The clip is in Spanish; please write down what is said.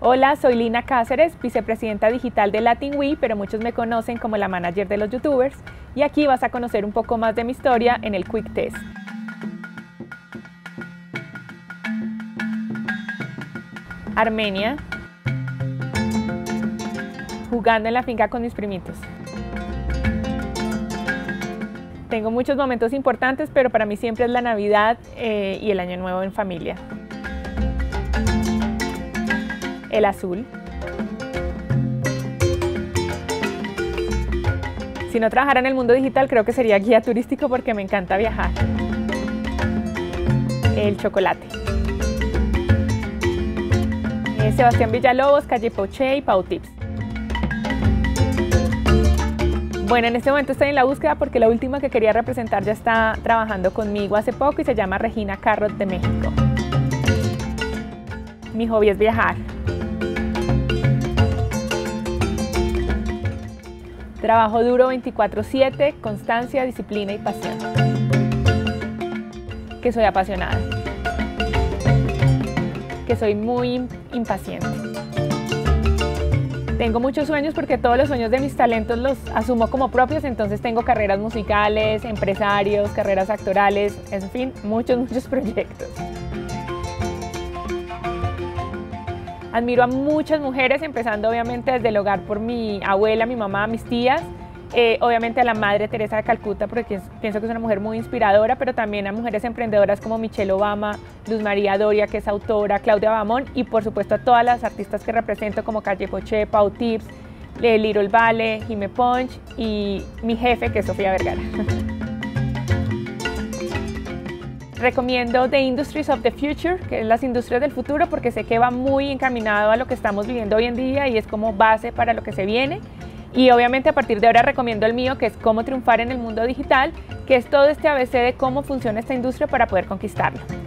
Hola, soy Lina Cáceres, vicepresidenta digital de LatinWe, pero muchos me conocen como la manager de los youtubers, y aquí vas a conocer un poco más de mi historia en el Quick Test. Armenia, jugando en la finca con mis primitos. Tengo muchos momentos importantes, pero para mí siempre es la Navidad y el Año Nuevo en familia. El azul. Si no trabajara en el mundo digital, creo que sería guía turístico porque me encanta viajar. El chocolate. Sebastián Villalobos, Calle Poché y Pau Tips. Bueno, en este momento estoy en la búsqueda porque la última que quería representar ya está trabajando conmigo hace poco y se llama Regina Carrot de México. Mi hobby es viajar. Trabajo duro 24/7, constancia, disciplina y pasión. Que soy apasionada. Que soy muy impaciente. Tengo muchos sueños porque todos los sueños de mis talentos los asumo como propios, entonces tengo carreras musicales, empresarios, carreras actorales, en fin, muchos proyectos. Admiro a muchas mujeres, empezando obviamente desde el hogar por mi abuela, mi mamá, mis tías, obviamente a la Madre Teresa de Calcuta porque pienso que es una mujer muy inspiradora, pero también a mujeres emprendedoras como Michelle Obama, Luz María Doria, que es autora, Claudia Bamón, y por supuesto a todas las artistas que represento como Calle Poché, Pau Tips, Little Vale, Jime Punch y mi jefe que es Sofía Vergara. Recomiendo The Industries of the Future, que es las industrias del futuro, porque sé que va muy encaminado a lo que estamos viviendo hoy en día y es como base para lo que se viene. Y obviamente a partir de ahora recomiendo el mío, que es Cómo triunfar en el mundo digital, que es todo este ABC de cómo funciona esta industria para poder conquistarlo.